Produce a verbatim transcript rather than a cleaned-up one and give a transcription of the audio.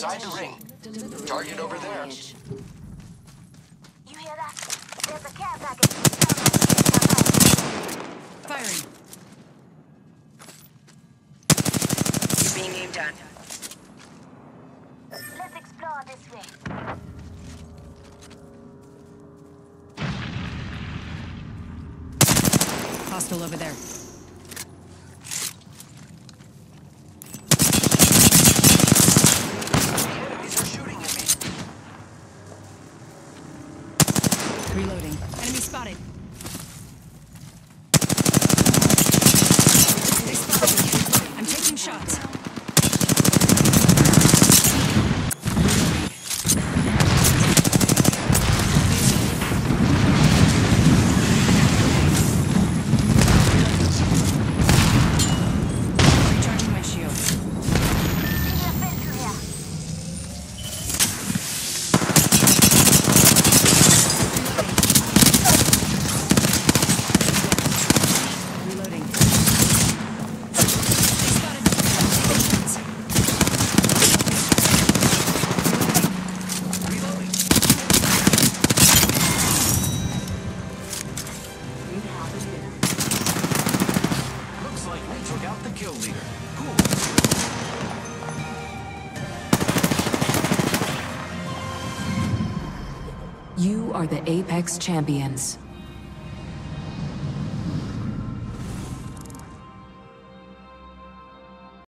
inside the ring. Target over there. You hear that? There's a care package. Firing. You're being aimed at. Let's explore this way. Hostile over there. Enemies are shooting at me. Reloading. Enemy spotted. They spotted me. I'm taking shots. Recharging my shields. Give me a pistol here. Reloading. They spotted me. Taking shots. Reloading. Looks like we took out the kill leader. Cool. You are the Apex Champions.